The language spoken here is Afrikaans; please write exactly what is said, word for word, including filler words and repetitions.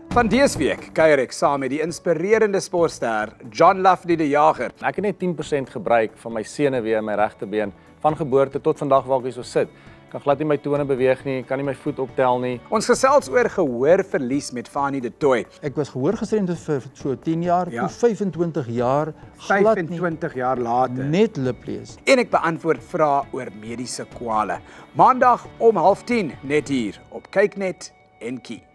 Van dese week kuier ek saam met die inspirerende sportster John Lafley die Jager. Ek het net tien persent gebruik van my senuwee in my regterbeen van geboorte tot vandag waar ek hier so sit. Ek kan glad nie my tone beweeg nie, kan nie my voet optel nie. Ons gesels oor gehoorverlies met Fanie de Tooy. Ek was gehoorgestremd vir so tien jaar, Ja. toe vyfentwintig jaar glad nie, vyfentwintig jaar later. net lip lees. En ek beantwoord vrae oor mediese kwale. Maandag om half tien net hier op Kyknet en Kie.